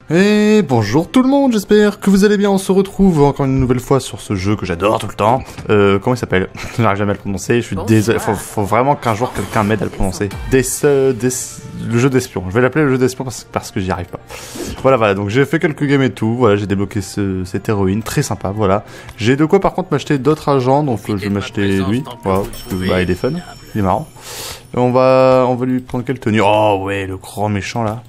Et bonjour tout le monde, j'espère que vous allez bien. On se retrouve encore une nouvelle fois sur ce jeu que j'adore tout le temps. Comment il s'appelle? Je n'arrive jamais à le prononcer, je suis désolé. Faut vraiment qu'un jour quelqu'un m'aide à le prononcer. Le jeu d'espion. Je vais l'appeler le jeu d'espion parce que j'y arrive pas. Voilà, donc j'ai fait quelques games et tout. Voilà, j'ai débloqué cette héroïne, très sympa, voilà. J'ai de quoi par contre m'acheter d'autres agents, donc je vais m'acheter lui. Voilà, parce que bah, il est fun, il est marrant. Et on va lui prendre quelle tenue? Oh ouais, le grand méchant là.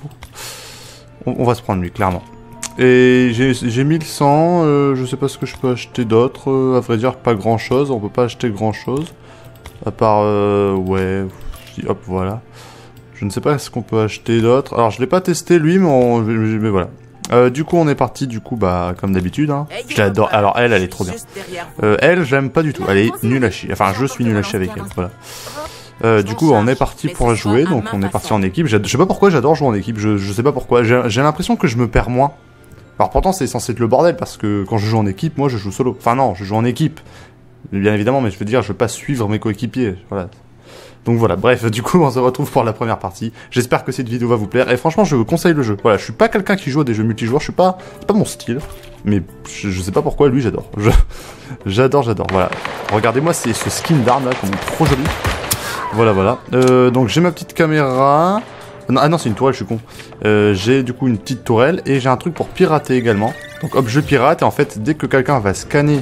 On va se prendre lui, clairement. Et j'ai 1100, je sais pas ce que je peux acheter d'autre. À vrai dire, pas grand chose, on peut pas acheter grand chose. À part, ouais, hop, voilà. Je ne sais pas ce qu'on peut acheter d'autre. Alors, je l'ai pas testé lui, mais voilà. Du coup, on est parti, bah, comme d'habitude, hein. Je l'adore. Alors, elle est trop bien. Elle, j'aime pas du tout. Elle est nulle à chier. Enfin, je suis nul à chier avec elle, voilà. Du coup, on est parti pour la jouer, donc on est parti en équipe. Je sais pas pourquoi j'adore jouer en équipe, je sais pas pourquoi. J'ai l'impression que je me perds moins. Alors pourtant, c'est censé être le bordel, parce que quand je joue en équipe, moi je joue solo. Enfin non, je joue en équipe, bien évidemment, mais je veux dire, je veux pas suivre mes coéquipiers, voilà. Donc voilà, bref, du coup, on se retrouve pour la première partie. J'espère que cette vidéo va vous plaire, et franchement, je vous conseille le jeu. Voilà, je suis pas quelqu'un qui joue à des jeux multijoueurs, c'est pas mon style. Mais je sais pas pourquoi, lui, j'adore. J'adore, voilà. Regardez-moi ce skin d'arme là, comme trop joli. Voilà. Donc j'ai ma petite caméra. Ah non, c'est une tourelle, je suis con. J'ai du coup une petite tourelle et j'ai un truc pour pirater également. Donc hop, je pirate et en fait, dès que quelqu'un va scanner,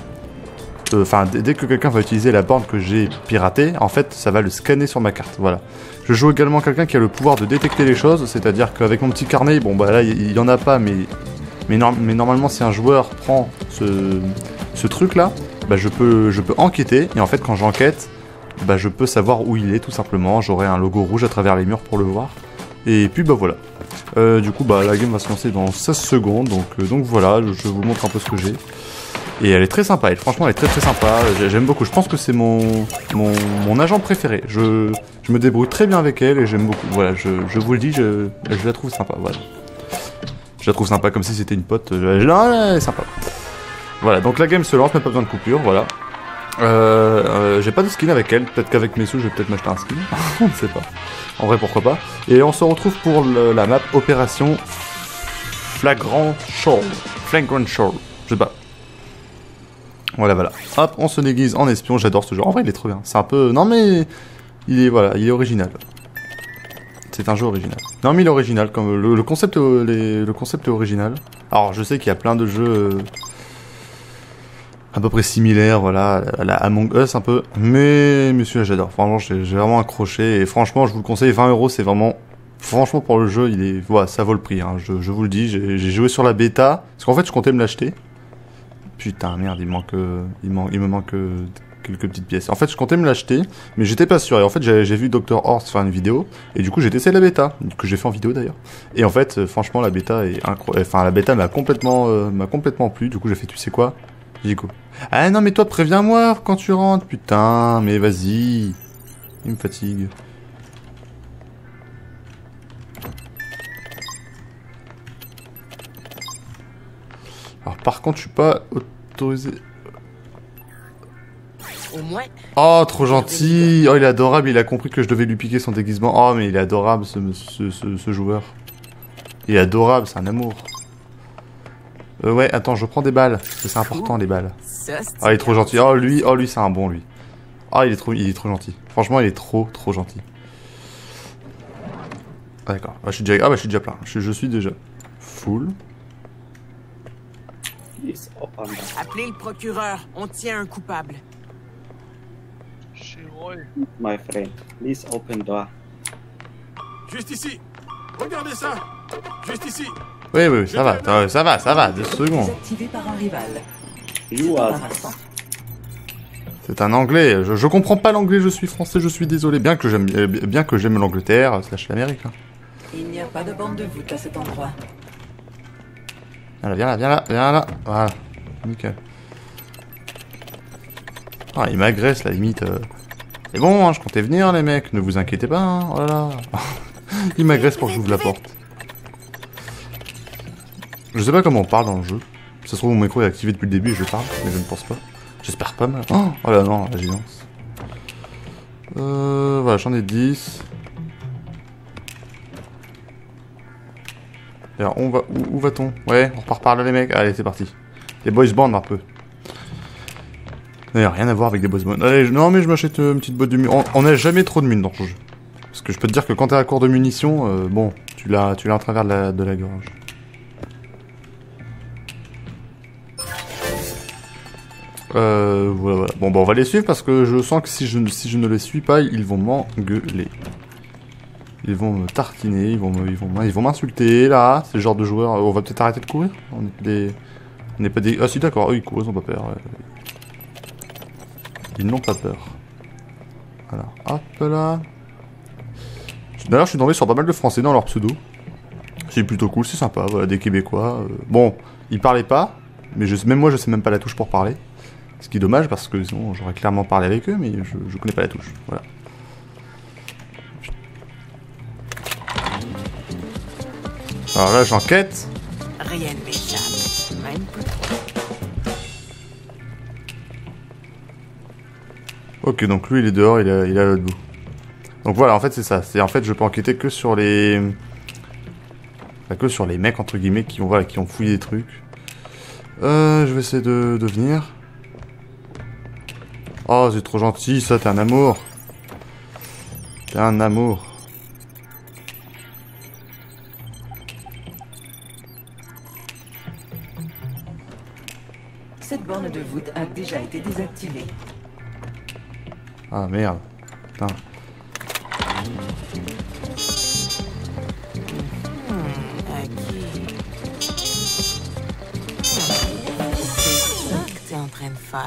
dès que quelqu'un va utiliser la borne que j'ai piratée, en fait, ça va le scanner sur ma carte. Voilà. Je joue également quelqu'un qui a le pouvoir de détecter les choses, c'est-à-dire qu'avec mon petit carnet, bon bah là, il y en a pas, mais normalement, si un joueur prend ce truc là, bah je peux enquêter et en fait, quand j'enquête, bah je peux savoir où il est tout simplement, j'aurai un logo rouge à travers les murs pour le voir. Et puis bah voilà. Du coup bah la game va se lancer dans 16 secondes, donc voilà, je vous montre un peu ce que j'ai. Et elle est très sympa, franchement elle est très sympa, j'aime beaucoup, je pense que c'est mon agent préféré. Je me débrouille très bien avec elle et j'aime beaucoup, voilà, je vous le dis, je la trouve sympa, voilà. Je la trouve sympa comme si c'était une pote, non, elle est sympa. Voilà, donc la game se lance, mais pas besoin de coupure, voilà. J'ai pas de skin avec elle, peut-être qu'avec mes sous je vais peut-être m'acheter un skin, on ne sait pas. En vrai pourquoi pas. Et on se retrouve pour la map Opération Flagrant Show. Je sais pas. Voilà. Hop, on se déguise en espion, j'adore ce jeu. En vrai il est trop bien, c'est un peu... Non mais... il est original. C'est un jeu original. Non mais il est original, comme le concept est original. Alors je sais qu'il y a plein de jeux... à peu près similaire, voilà, à la Among Us un peu, mais celui-là j'adore, franchement j'ai vraiment accroché, et franchement je vous le conseille, 20 €, c'est vraiment, franchement pour le jeu, voilà, ça vaut le prix, hein. Je vous le dis, j'ai joué sur la bêta, parce qu'en fait je comptais me l'acheter, putain merde, il me manque quelques petites pièces, en fait je comptais me l'acheter, mais j'étais pas sûr, et en fait j'ai vu Dr Horst faire une vidéo, et du coup j'ai testé la bêta, que j'ai fait en vidéo d'ailleurs, et en fait franchement la bêta est incroyable, enfin la bêta m'a complètement plu, du coup j'ai fait, tu sais quoi? J'ai quoi? Ah non mais toi préviens-moi quand tu rentres, putain, mais vas-y. Il me fatigue. Alors par contre je suis pas autorisé. Oh trop gentil. Oh il est adorable, il a compris que je devais lui piquer son déguisement. Oh mais il est adorable ce joueur. Il est adorable, c'est un amour. Ouais, attends, je prends des balles, parce que c'est important les balles. Ah, il est trop gentil. Oh, lui, c'est un bon, lui. Ah, il est trop gentil. Franchement, il est trop gentil. Ah, d'accord. Ah, je suis déjà plein. Je suis déjà full. Appelez le procureur, on tient un coupable. My friend, please open door. Juste ici. Regardez ça. Juste ici. Oui, ça va, 2 secondes. C'est un anglais, je comprends pas l'anglais, je suis français, je suis désolé, bien que j'aime l'Angleterre, / l'Amérique. Hein. Il n'y a pas de bande de voûte à cet endroit. Viens là, voilà, nickel. Ah, il m'agresse, la limite. C'est bon, hein, je comptais venir, les mecs, ne vous inquiétez pas, hein, oh là là. Il m'agresse pour que j'ouvre la porte. Je sais pas comment on parle dans le jeu. Ça se trouve mon micro est activé depuis le début et je parle, mais je ne pense pas. J'espère pas, mais... Oh là non, la gênance. Voilà, j'en ai 10. Alors, on va... Où va-t-on? Ouais, on repart par là, les mecs. Allez, c'est parti. Les boys band, un peu. D'ailleurs, rien à voir avec des boys band. Allez, non, mais je m'achète une petite boîte de munitions. On n'a jamais trop de mines dans ce jeu. Parce que je peux te dire que quand t'es à court de munitions, bon, tu l'as à travers de la gorge. Voilà. Bon, bah, on va les suivre parce que je sens que si je ne les suis pas, ils vont m'engueuler. Ils vont me tartiner, ils vont m'insulter, là. C'est le genre de joueur... on va peut-être arrêter de courir. On n'est pas des... Ah si, d'accord, eux, ils courent, ils ont pas peur. Ils n'ont pas peur. Voilà, hop là. D'ailleurs, je suis tombé sur pas mal de Français dans leur pseudo. C'est plutôt cool, c'est sympa, voilà, des Québécois. Bon, ils parlaient pas, mais même moi, je sais même pas la touche pour parler. Ce qui est dommage, parce que sinon, j'aurais clairement parlé avec eux, mais je connais pas la touche, voilà. Alors là, j'enquête. Rien ne m'échappe. Même pas. Ok, donc lui, il est dehors, il est à l'autre bout. Donc voilà, en fait, c'est ça. En fait, je peux enquêter que sur les... Enfin, que sur les mecs, entre guillemets, qui ont fouillé des trucs. Je vais essayer de venir. Oh, c'est trop gentil, ça, t'es un amour. T'es un amour. Cette borne de voûte a déjà été désactivée. Ah, merde. Putain. C'est ça que t'es en train de faire.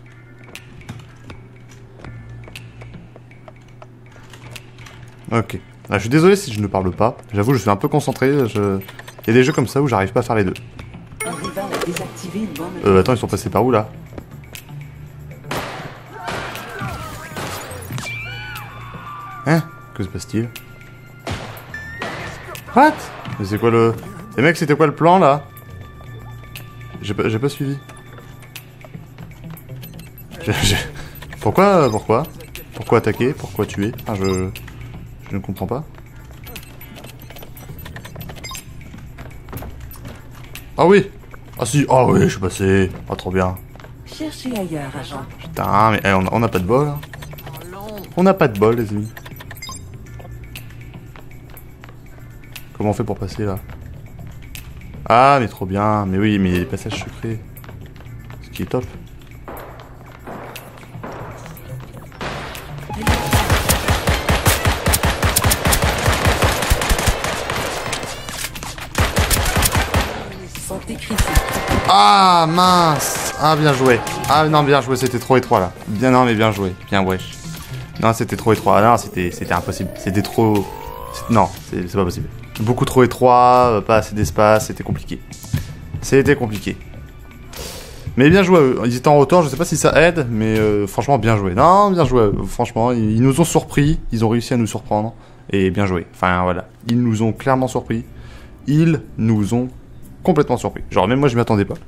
Ok. Ah, je suis désolé si je ne parle pas. J'avoue, je suis un peu concentré. Il y a des jeux comme ça où j'arrive pas à faire les deux. Un rival a désactivé une borne de Attends, ils sont passés par où, là? Hein? Que se passe-t-il? What? Mais c'est quoi le... Les mecs, c'était quoi le plan, là? J'ai pas suivi. Pourquoi attaquer? Pourquoi tuer? Enfin, je ne comprends pas. Ah oui! Ah si! Ah oui, je suis passé! Ah, trop bien! Cherchez ailleurs, agent. Putain, mais on n'a pas de bol, hein. On n'a pas de bol, les amis. Comment on fait pour passer, là? Ah, mais trop bien! Mais oui, mais il y a des passages secrets. Ce qui est top. Santé critique. Ah, mince! Ah, bien joué! Ah, non, bien joué, c'était trop étroit, là. Bien, non, mais bien joué. Bien, wesh. Non, c'était trop étroit. Ah, non, c'était impossible. C'était trop... Non, c'est pas possible. Beaucoup trop étroit, pas assez d'espace, c'était compliqué. C'était compliqué. Mais bien joué, ils étaient en hauteur, je sais pas si ça aide, mais franchement, bien joué. Non, bien joué, franchement, ils nous ont surpris, ils ont réussi à nous surprendre, et bien joué. Enfin, voilà, ils nous ont clairement surpris. Ils nous ont complètement surpris. Genre, même moi, je m'y attendais pas.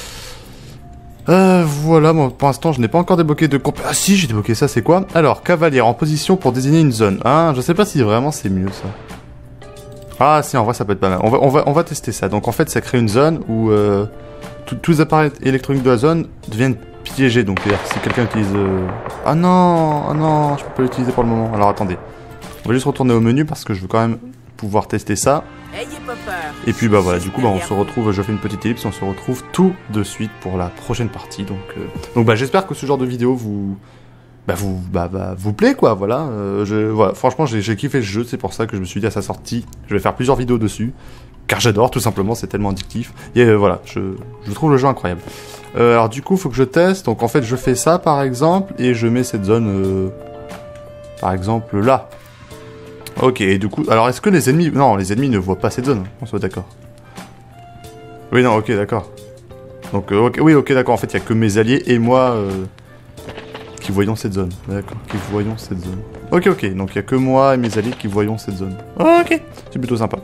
Voilà, moi, pour l'instant, je n'ai pas encore débloqué de... Ah si, j'ai débloqué ça, c'est quoi? Alors, cavalier en position pour désigner une zone. Hein, je sais pas si vraiment c'est mieux, ça. Ah si, en vrai, ça peut être pas mal. On va tester ça. Donc, en fait, ça crée une zone où tous les appareils électroniques de la zone deviennent piégés. Donc, c'est-à-dire si quelqu'un utilise... Ah non, je peux pas l'utiliser pour le moment. Alors, attendez. On va juste retourner au menu parce que je veux quand même pouvoir tester ça. Ayez pas peur. Et puis bah voilà, du coup bah on se retrouve, je fais une petite ellipse, on se retrouve tout de suite pour la prochaine partie. Donc bah j'espère que ce genre de vidéo vous plaît quoi, voilà. Voilà, franchement j'ai kiffé le jeu, c'est pour ça que je me suis dit à sa sortie, je vais faire plusieurs vidéos dessus, car j'adore tout simplement, c'est tellement addictif. Et voilà, je trouve le jeu incroyable. Alors du coup faut que je teste, donc en fait je fais ça par exemple, et je mets cette zone par exemple là. Ok, et du coup, alors est-ce que les ennemis... Non, les ennemis ne voient pas cette zone, on soit d'accord. Oui, non, ok, d'accord. Donc, oui, ok, d'accord, en fait, il n'y a que mes alliés et moi qui voyons cette zone. D'accord, qui voyons cette zone. Ok, donc il n'y a que moi et mes alliés qui voyons cette zone. Ok, c'est plutôt sympa.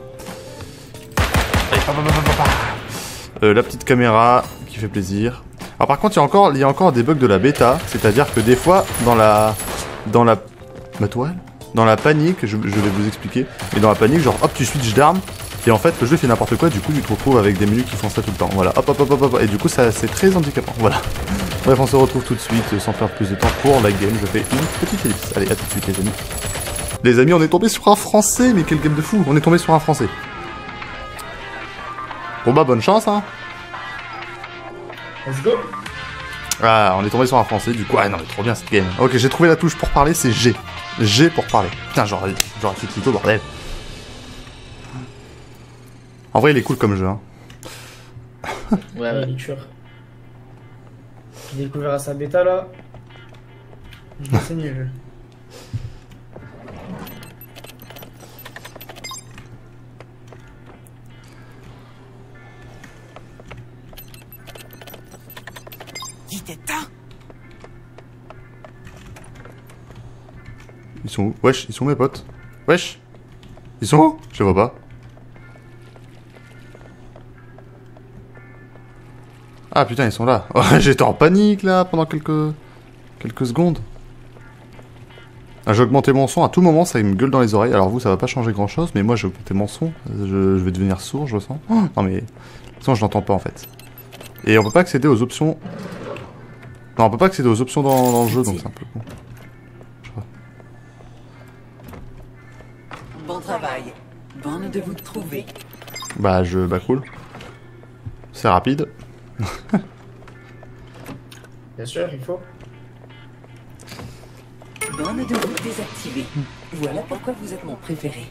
La petite caméra qui fait plaisir. Alors par contre, il y a encore des bugs de la bêta, c'est-à-dire que des fois, dans la toile, dans la panique, je vais vous expliquer, mais dans la panique, genre hop, tu switches d'arme, Et en fait, le jeu fait n'importe quoi, du coup, tu te retrouves avec des menus qui font ça tout le temps. Voilà, hop, hop, hop, hop, hop. Et du coup, ça, c'est très handicapant. Voilà. Bref, on se retrouve tout de suite, sans faire plus de temps pour la game. Je fais une petite ellipse. Allez, à tout de suite, les amis. Les amis, on est tombé sur un français, mais quel game de fou. On est tombé sur un français. Bon bah, bonne chance, hein. Let's go. Ah, on est tombé sur un français, du coup, ah non, mais trop bien cette game. Ok, j'ai trouvé la touche pour parler, c'est G. G pour parler. Putain, j'aurais fait plutôt, bordel. En vrai, il est cool comme jeu, hein. Ouais, il est dur. J'ai découvert à sa bêta là. Je vais saigner le jeu. Il t'éteint. Ils sont où? Wesh, ils sont où mes potes? Wesh? Ils sont où? Je les vois pas. Ah putain, ils sont là. J'étais en panique là pendant quelques secondes. Ah, j'ai augmenté mon son à tout moment, ça me gueule dans les oreilles. Alors vous, ça va pas changer grand chose, mais moi j'ai augmenté mon son. Je vais devenir sourd, je le sens. Oh, non mais, sinon je l'entends pas en fait. Et on peut pas accéder aux options. Non, on peut pas accéder aux options dans le jeu, donc c'est un peu con. Bon travail. Bonne de vous trouver. Bah cool. C'est rapide. Bien sûr, il faut. Bonne de vous désactiver. Voilà pourquoi vous êtes mon préféré.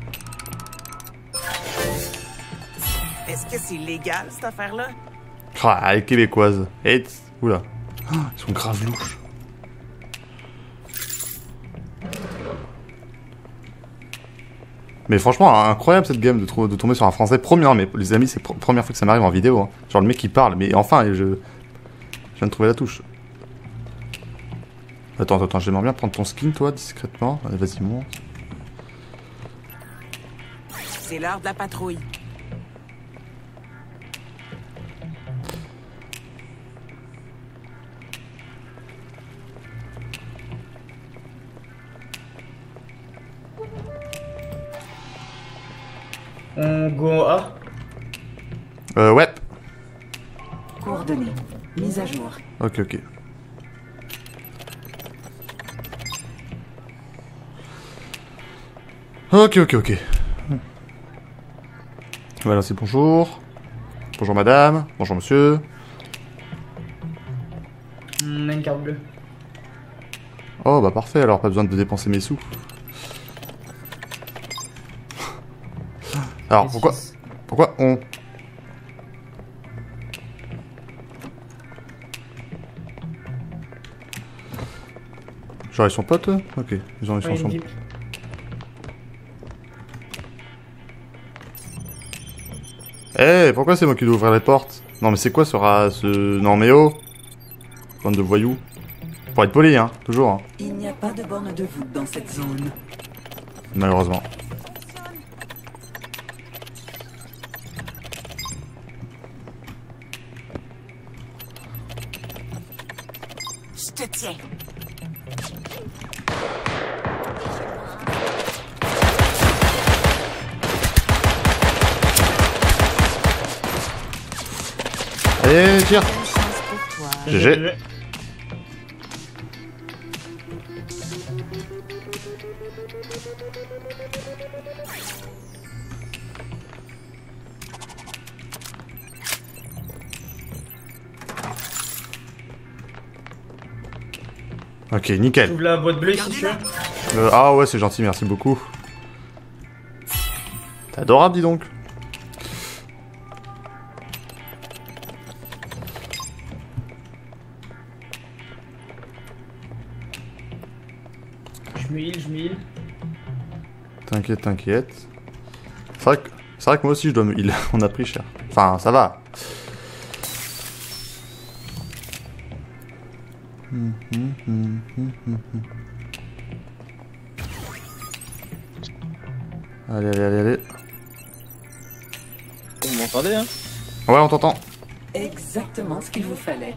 Est-ce que c'est légal, cette affaire-là? Ah, les québécoises. Et oula. Oh, ils sont grave louches. Mais franchement, incroyable cette game de tomber sur un français. Première, mais les amis, c'est la première fois que ça m'arrive en vidéo. Hein. Genre le mec qui parle, mais enfin, je viens de trouver la touche. Attends, j'aimerais bien prendre ton skin, toi, discrètement. Allez, vas-y, monte. C'est l'heure de la patrouille. On go A. Ouais. Coordonnées. Mise à jour. Ok. Ok. Voilà, c'est bonjour. Bonjour madame. Bonjour monsieur. On a une carte bleue. Oh bah parfait, alors pas besoin de dépenser mes sous. Alors pourquoi on... Genre ils sont potes eux? Ok, ils sont ensemble. Eh, pourquoi c'est moi qui dois ouvrir les portes? Non mais c'est quoi ce... Non mais oh! Bande de voyous. Pour être poli, hein, toujours. Hein. Il n'y a pas de borne de voûte dans cette zone. Malheureusement. Je te tiens. Allez, tire! Bonne chance pour toi. GG. Ok, nickel. J'ouvre la boîte bleue si tu veux. Ah ouais, c'est gentil, merci beaucoup. T'es adorable, dis donc. Je me heal. T'inquiète. C'est vrai que moi aussi je dois me heal. On a pris cher. Enfin, ça va. Allez. Vous m'entendez, hein? Ouais, on t'entend. Exactement ce qu'il vous fallait.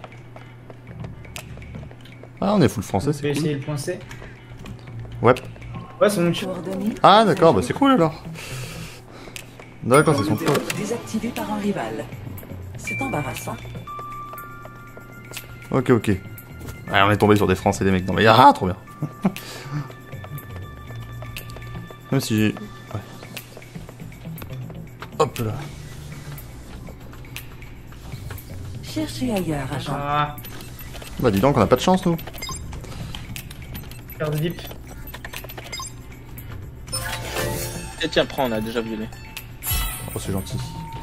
Ah, on est full français, Je vais c'est essayer cool. le point C. Ouais. Ouais, c'est mon chat. Coordonnées. Ah, d'accord, bah c'est cool alors. D'accord, c'est son Vidéo pote. désactivé par un rival. C'est embarrassant. Ok, ok. Ouais, on est tombé sur des Français, des mecs. Non mais ah, trop bien. Même si j'ai... Ouais. Hop là. Cherchez ailleurs, agent. Ah, Bah dis donc, on a pas de chance, nous. carte VIP. Et tiens, prends, on a déjà violé. Oh, c'est gentil.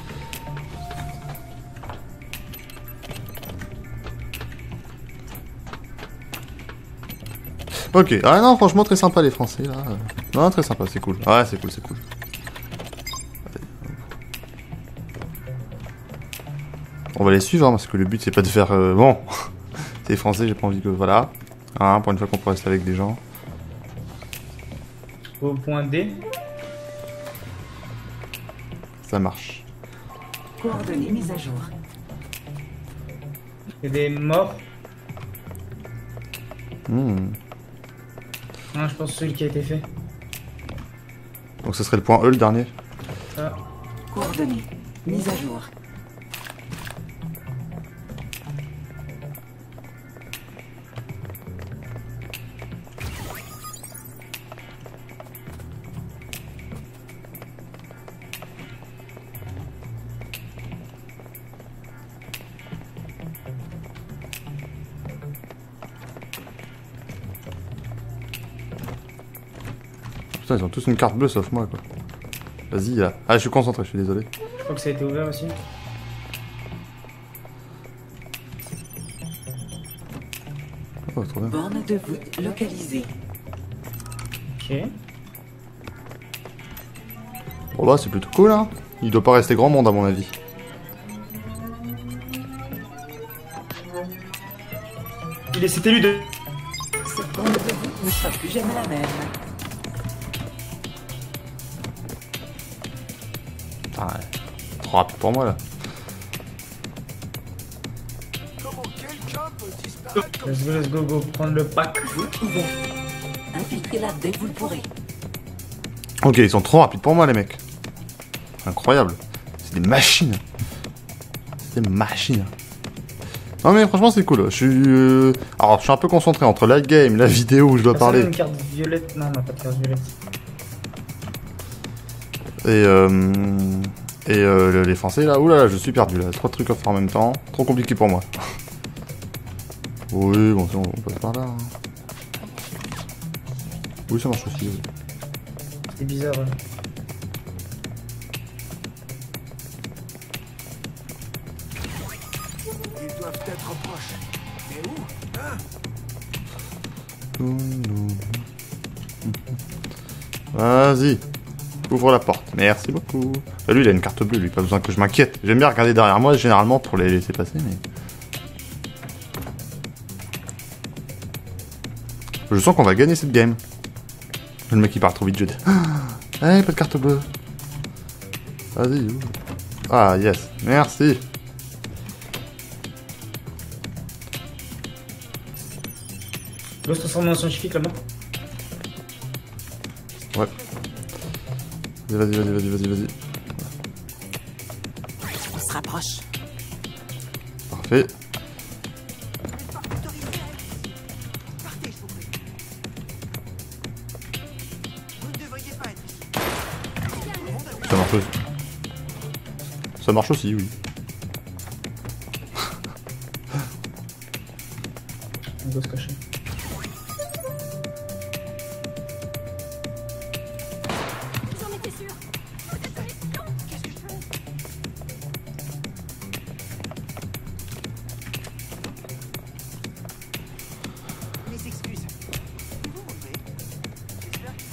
Ok, ah non, franchement, très sympa les Français, là. Non, très sympa, c'est cool. Ouais, c'est cool, c'est cool. On va les suivre, hein, parce que le but, c'est pas de faire... Bon, c'est les Français, j'ai pas envie que... Voilà. Hein, pour une fois qu'on peut rester avec des gens. Au point D. Ça marche. Coordonnées mises à jour. Il y a des morts. Hmm. Non, je pense celui qui a été fait. Donc ce serait le point E, le dernier. Ah. Coordonnées mises à jour. Putain, ils ont tous une carte bleue sauf moi, quoi. Vas-y, là. Ah, je suis concentré, je suis désolé. Je crois que ça a été ouvert aussi. Oh, trop bien. Borne de voûte localisée. Ok. Bon bah, c'est plutôt cool, hein. Il doit pas rester grand monde, à mon avis. C'était lui de... Cette borne de voûte ne sera plus jamais la même. Putain, ouais. Trop rapide pour moi, là. Let's go, prendre le pack. Voûte ouverte. Infiltrez-la dès que vous le pourrez. Ok, ils sont trop rapides pour moi, les mecs. Incroyable. C'est des machines. C'est des machines. Non mais franchement c'est cool. Je suis alors je suis un peu concentré entre la game, la vidéo où je dois Personne a parler une carte violette. Non, on n'a pas de carte violette. et les Français là. Oulala, je suis perdu là. 3 trucs en même temps. Trop compliqué pour moi. Oui, bon, on passe par là. Hein. Oui, ça marche aussi. Oui. C'est bizarre. Ouais. Ils doivent être proches. Mais où? Hein? Vas-y. Ouvre la porte. Merci beaucoup. Bah, lui, il a une carte bleue, lui. Pas besoin que je m'inquiète. J'aime bien regarder derrière moi, généralement, pour les laisser passer, mais... Je sens qu'on va gagner cette game. Le mec, il part trop vite, je dis. Hey, pas de carte bleue. Vas-y. Ouvre. Ah, yes. Merci. Doit se transformer en scientifique là-bas. Ouais. Vas-y. On se rapproche. Parfait. Partez, s'il vous plaît. Vous ne devriez pas être ici. Ça marche aussi. Ça marche aussi, oui. On doit se cacher. J'en étais sûre. Qu'est-ce que je fais? Mes excuses. Pouvez-vous m'ouvrir? J'espère que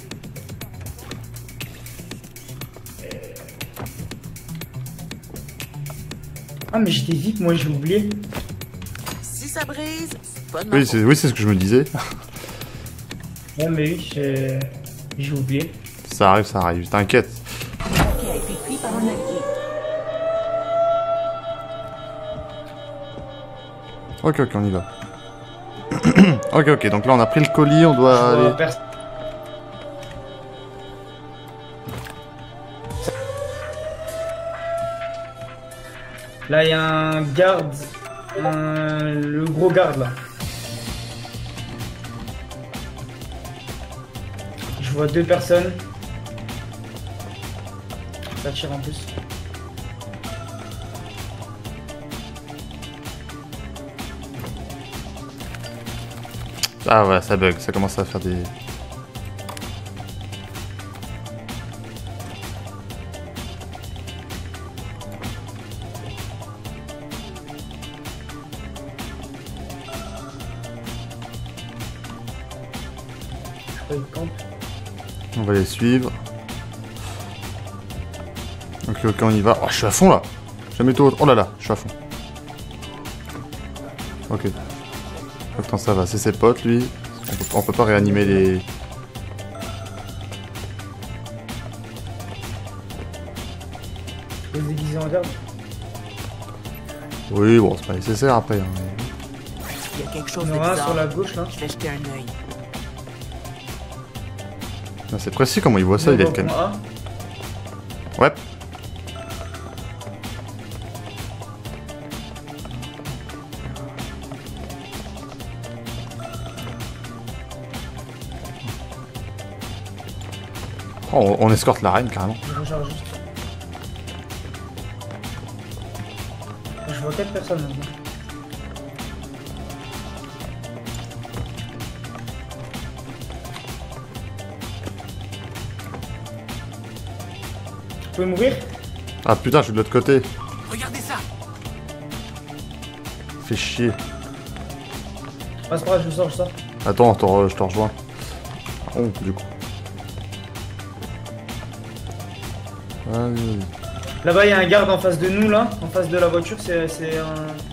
c'est... Ah, mais j'étais vite, moi j'ai oublié. Si ça brise, c'est pas de ma Oui, faute. c'est ce que je me disais. Ouais, mais oui, j'ai oublié. Ça arrive, t'inquiète. Qui a été pris par un allié. Ok, on y va. Ok, donc là on a pris le colis, on doit aller... Là, il y a un garde. Le gros garde, là. Je vois 2 personnes. Ça tire en plus. Ah ouais, ça bug, ça commence à faire des... On va les suivre. Ok, ok, on y va. Oh, je suis à fond là. Jamais tout autre. Oh là là, je suis à fond. Ok. Attends, ça va, c'est ses potes lui. On peut pas réanimer les... Les déguisés en garde. Oui, bon, c'est pas nécessaire après. Hein. Il y a quelque chose Il y de en a un bizarre. sur la gauche là. Je vais jeter un œil. Ah, c'est précis comment il voit ça, il est quand même. Ouais. Oh, on escorte la reine carrément. Je recharge juste. Je vois 4 personnes maintenant. Vous pouvez m'ouvrir? Ah putain, je suis de l'autre côté. Regardez ça. Fais chier. Ah, c'est pas grave, je sors. Attends, je te rejoins. Oh, du coup. Vas-y, vas-y. Là-bas, il y a un garde en face de nous, là. En face de la voiture, c'est un...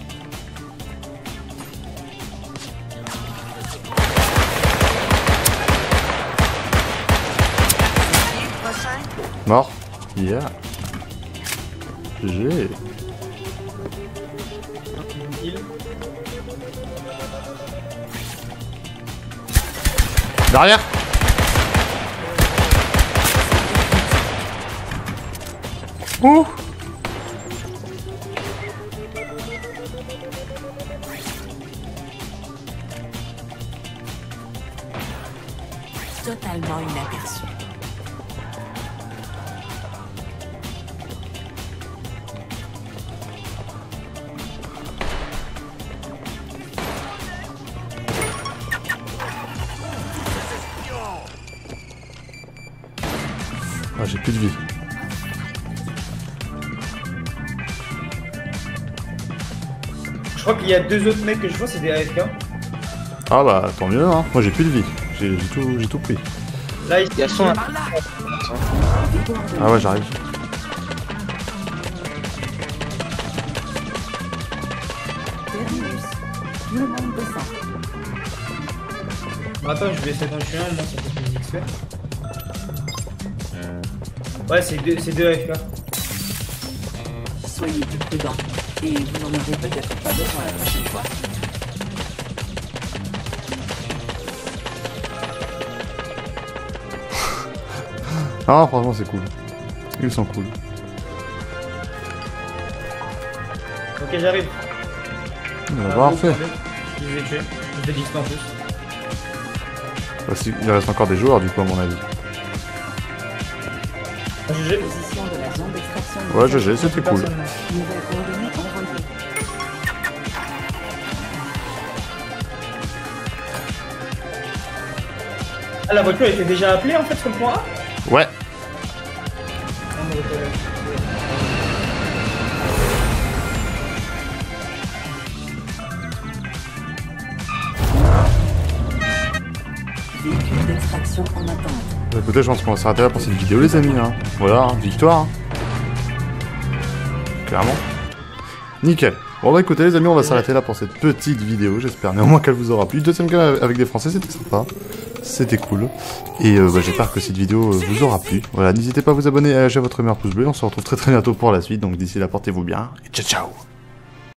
Mort. Yeah. GG. Derrière. Ouh. Totalement inaperçu. Ah, j'ai plus de vie. Je crois qu'il y a 2 autres mecs que je vois, c'est des AFK. Ah bah tant mieux hein. Moi j'ai plus de vie. J'ai tout pris. Là, Il y a son... Ah ouais j'arrive. Terminus. Tout le monde descend. Attends, je vais essayer d'en tuer un, moi ça fait plus XP. Ouais, c'est deux AFK. Soyez plus prudents. Et vous n'en aurez peut-être pas besoin la prochaine fois. Ah franchement c'est cool. Ils sont cool. Ok, j'arrive. Parfait. Je les ai tués. Je les ai XP en plus. Bah, il reste encore des joueurs du coup à mon avis. Ah, GG. Position de la zone d'extraction. Ouais GG, c'était cool. Personne, là. Nouvelles coordonnées envoyées. Ah, la voiture était déjà appelée en fait sur le point A. Ouais. Ah, mais ok, là. Véhicule d'extraction en attente. Bah, écoutez, je pense qu'on va s'arrêter là pour cette vidéo les amis. Hein. Voilà, hein, victoire. Hein. Clairement. Nickel. Bon bah écoutez les amis, on va s'arrêter là pour cette petite vidéo. J'espère néanmoins qu'elle vous aura plu. Deuxième game avec des Français, c'était sympa. C'était cool. Et bah, j'espère que cette vidéo vous aura plu. Voilà, n'hésitez pas à vous abonner et à lâcher votre meilleur pouce bleu. On se retrouve très bientôt pour la suite. Donc d'ici là, portez-vous bien. Et ciao ciao.